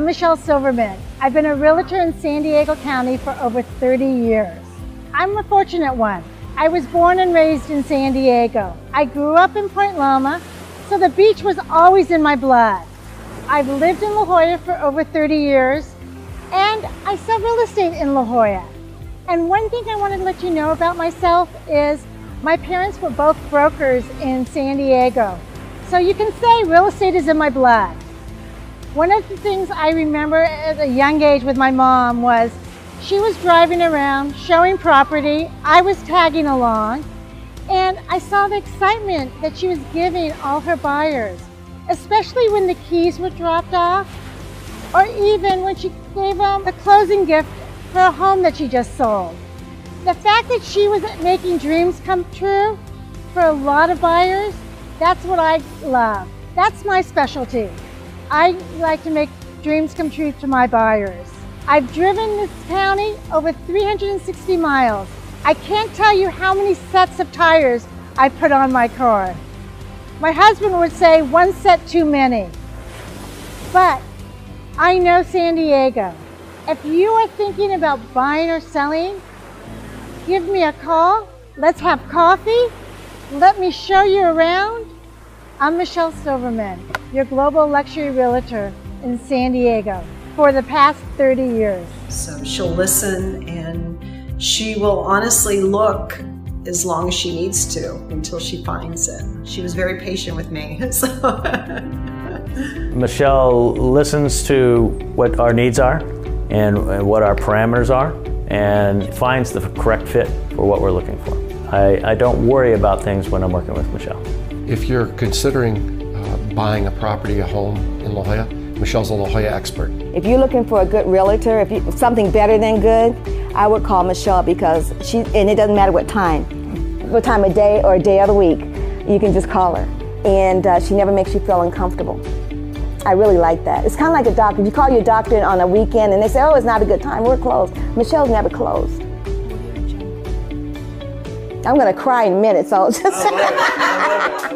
Michelle Silverman. I've been a realtor in San Diego County for over 30 years. I'm a fortunate one. I was born and raised in San Diego. I grew up in Point Loma, so the beach was always in my blood. I've lived in La Jolla for over 30 years, and I sell real estate in La Jolla. And one thing I wanted to let you know about myself is my parents were both brokers in San Diego. So you can say real estate is in my blood. One of the things I remember at a young age with my mom was she was driving around showing property, I was tagging along, and I saw the excitement that she was giving all her buyers, especially when the keys were dropped off, or even when she gave them a closing gift for a home that she just sold. The fact that she was making dreams come true for a lot of buyers, that's what I love. That's my specialty. I like to make dreams come true to my buyers. I've driven this county over 360 miles. I can't tell you how many sets of tires I put on my car. My husband would say one set too many. But I know San Diego. If you are thinking about buying or selling, give me a call. Let's have coffee. Let me show you around. I'm Michelle Silverman, your global luxury realtor in San Diego for the past 30 years. So she'll listen, and she will honestly look as long as she needs to until she finds it. She was very patient with me. So. Michelle listens to what our needs are and what our parameters are, and finds the correct fit for what we're looking for. I don't worry about things when I'm working with Michelle. If you're considering buying a property, a home in La Jolla, Michelle's a La Jolla expert. If you're looking for a good realtor, if something better than good, I would call Michelle, because and it doesn't matter what time of day or day of the week, you can just call her. And she never makes you feel uncomfortable. I really like that. It's kind of like a doctor. You call your doctor on a weekend and they say, oh, it's not a good time, we're closed. Michelle's never closed. I'm gonna cry in a minute, so just